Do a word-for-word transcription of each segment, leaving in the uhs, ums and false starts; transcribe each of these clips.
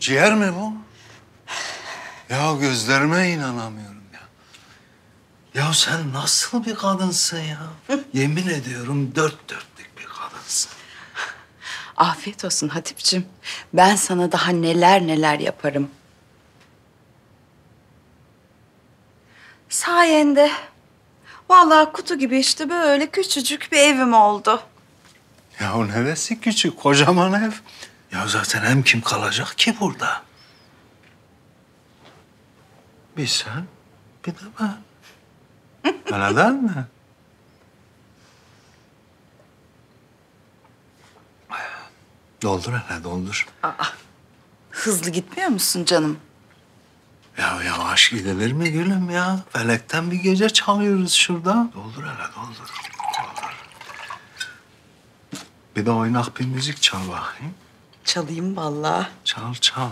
Ciğer mi bu? Ya gözlerime inanamıyorum ya. Ya sen nasıl bir kadınsın ya? Yemin ediyorum dört dörtlük bir kadınsın. Afiyet olsun Hatipciğim. Ben sana daha neler neler yaparım. Sayende. Vallahi kutu gibi işte böyle küçücük bir evim oldu. Ya neresi küçük, kocaman ev. Ya zaten hem kim kalacak ki burada? Bir sen, bir de ben. Öyle değil mi? Doldur hele, doldur. Hızlı gitmiyor musun canım? Ya yavaş gidilir mi gülüm ya? Felekten bir gece çalıyoruz şurada. Doldur hele, doldur. Doldur. Bir de oynak bir müzik çal bakayım. Çalayım vallahi. Çal, çal.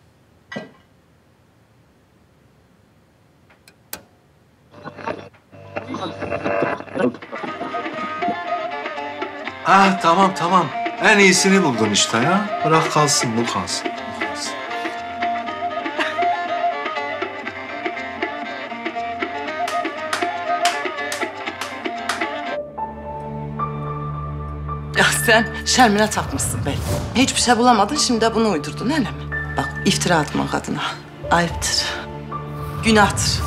Ha tamam, tamam. En iyisini buldun işte ya. Bırak kalsın, bu kalsın. Bu kalsın. Ya sen Şermin'e takmışsın beni. Hiçbir şey bulamadın, şimdi de bunu uydurdun öyle mi? Bak iftira atma kadına. Ayıptır. Günahtır.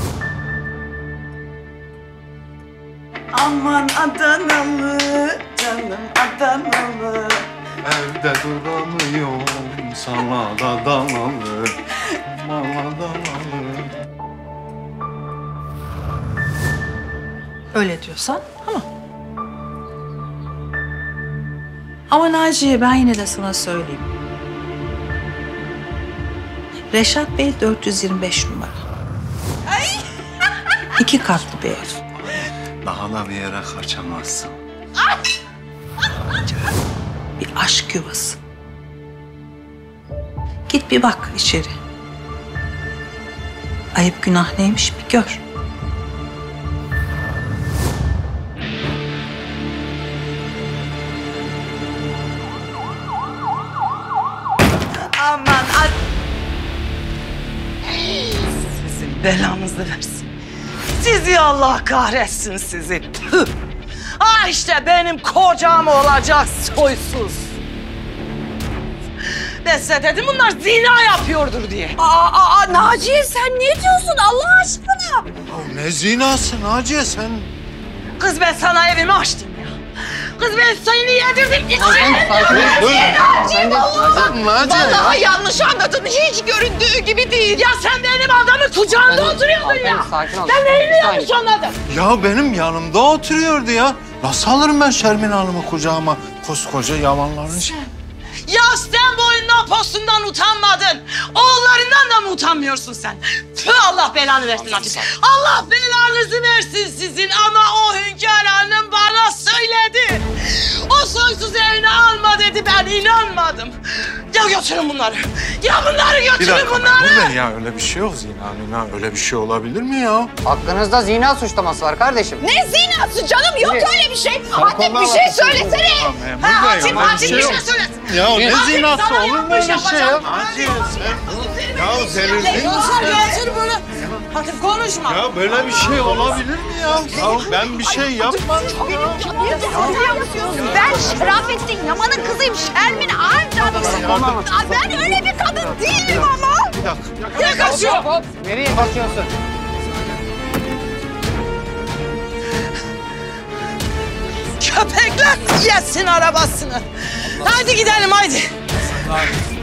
Aman Adanalı, canım Adanalı. Evde duramıyorum, sana da dalalı. Bana dalalı. Öyle diyorsan ama. Ama Naciye ben yine de sana söyleyeyim. Reşat Bey dört yüz yirmi beş numara. Ay. İki katlı bir ev. Daha da bir yere kaçamazsın. Bir aşk yuvası. Git bir bak içeri. Ayıp günah neymiş bir gör. Aman ad... Sizin belanızı versin. Sizi Allah kahretsin sizi. Püh! Ha işte benim kocam olacak soysuz. Ben size dedim bunlar zina yapıyordur diye. Aa, aa, Naciye sen ne diyorsun Allah aşkına? Ya ne zinası Naciye sen? Kız ben sana evimi açtım ya. Kız ben seni yedirdim. Naciye vallahi. Vallahi yanlış anladın. Hiç göründüğü gibi değil. Ya sen benim adamın kucağında oturuyordun ya. Sen neyini yanlış anladın? Ya benim yanımda oturuyordu ya. Nasıl alırım ben Şermin Hanım'ı kucağıma? Koskoca yalanların şey. Ya sen boyundan postundan utanmadın. Oğullarından da mı utanmıyorsun sen? Tüh Allah belanı versin artık. Allah belanızı versin sizin ama o Hünkâr Hanım bana söyledi. O soysuz evine alma dedi ben inanmadım. Ya götürün bunları. Ya bunları Bir götürün dakika bunları. memur bey ya öyle bir şey yok zina mina. Öyle bir şey olabilir mi ya? Hakkınızda zina suçlaması var kardeşim. Ne zinası canım yok Evet. öyle bir şey. Hatip bir şey söylesene. Ya memur Ha, bey Hatip, öyle Hatip şey bir yok. şey söylesin. Ya ne Hatip zinası sana olur mu yapmış, öyle şey ya? yapacak. Naciye sen... Ya delirdin mi sen? Getir bunu. Hatip konuşma. Ya böyle bir şey olabilir mi ya? Ya ben bir şey yapmadım. Ben Şerafettin Yaman'ın kızıyım. Şermin Arcan'ım. Ya ben öyle bir kadın değilim ama. Bir dakika. Ne kaçıyor? Hop hop. Nereye kaçıyorsun? Köpekler yesin arabasını. Hadi gidelim haydi.